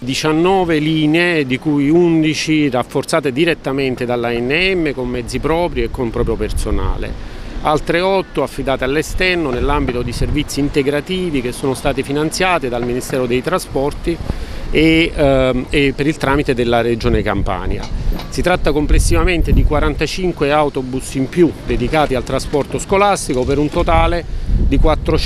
19 linee, di cui 11 rafforzate direttamente dall'ANM con mezzi propri e con proprio personale. Altre 8 affidate all'esterno nell'ambito di servizi integrativi che sono stati finanziati dal Ministero dei Trasporti e per il tramite della Regione Campania. Si tratta complessivamente di 45 autobus in più dedicati al trasporto scolastico per un totale di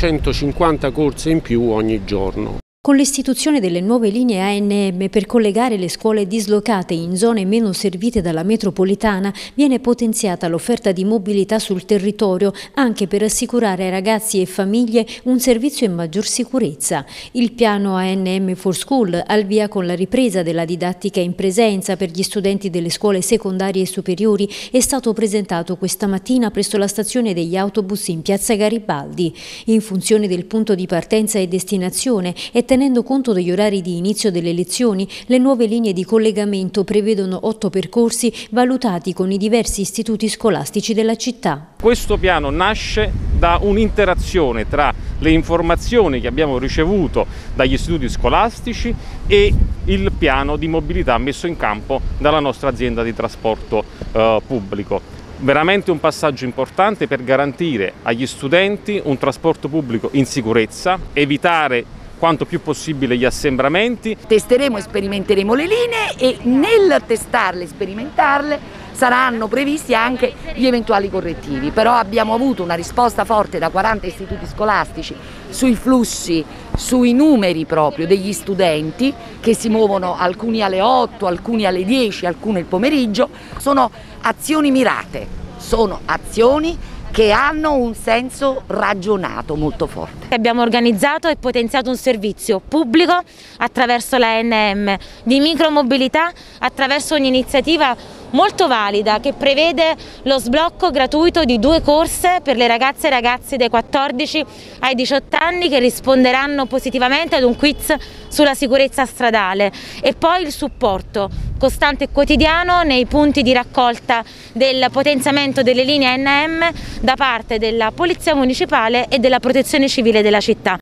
450 corse in più ogni giorno. Con l'istituzione delle nuove linee ANM per collegare le scuole dislocate in zone meno servite dalla metropolitana viene potenziata l'offerta di mobilità sul territorio anche per assicurare ai ragazzi e famiglie un servizio in maggior sicurezza. Il piano ANM for School al via con la ripresa della didattica in presenza per gli studenti delle scuole secondarie e superiori è stato presentato questa mattina presso la stazione degli autobus in Piazza Garibaldi. In funzione del punto di partenza e destinazione e tenendo conto degli orari di inizio delle lezioni, le nuove linee di collegamento prevedono 8 percorsi valutati con i diversi istituti scolastici della città. Questo piano nasce da un'interazione tra le informazioni che abbiamo ricevuto dagli istituti scolastici e il piano di mobilità messo in campo dalla nostra azienda di trasporto pubblico. Veramente un passaggio importante per garantire agli studenti un trasporto pubblico in sicurezza, evitare quanto più possibile gli assembramenti. Testeremo e sperimenteremo le linee e nel testarle e sperimentarle saranno previsti anche gli eventuali correttivi, però abbiamo avuto una risposta forte da 40 istituti scolastici sui flussi, sui numeri proprio degli studenti che si muovono alcuni alle 8, alcuni alle 10, alcuni il pomeriggio. Sono azioni mirate, sono azioni che hanno un senso ragionato molto forte. Abbiamo organizzato e potenziato un servizio pubblico attraverso la ANM di micromobilità, attraverso un'iniziativa molto valida che prevede lo sblocco gratuito di 2 corse per le ragazze e ragazzi dai 14 ai 18 anni che risponderanno positivamente ad un quiz sulla sicurezza stradale e poi il supporto costante e quotidiano nei punti di raccolta del potenziamento delle linee ANM da parte della Polizia Municipale e della Protezione Civile della città.